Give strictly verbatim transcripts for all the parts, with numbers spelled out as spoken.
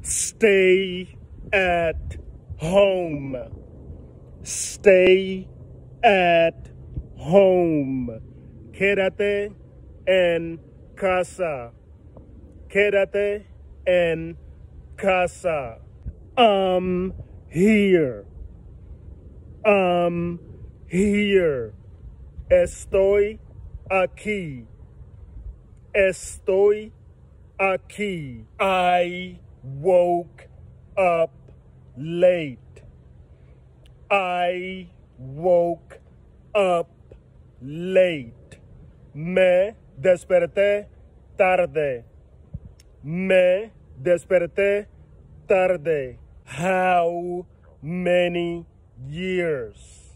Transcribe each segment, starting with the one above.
Stay at home. Stay at home. Quédate en casa. Quédate en casa. I'm here. I'm here. Estoy aquí. Estoy aquí. I woke up late. I woke up late. Me desperté tarde. Me desperté tarde. How many years?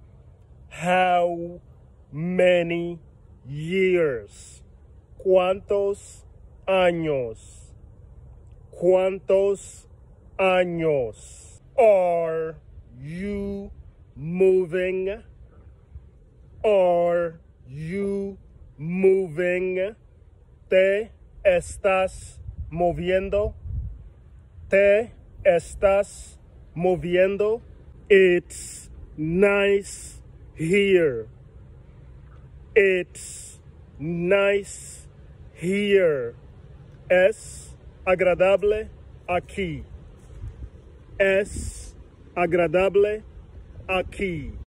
How many years? ¿Cuántos años? ¿Cuántos años? Are you moving? Are you moving? ¿Te estás moviendo? ¿Te estás moviendo? It's nice here. It's nice here. Es agradable aquí. Es agradable aquí.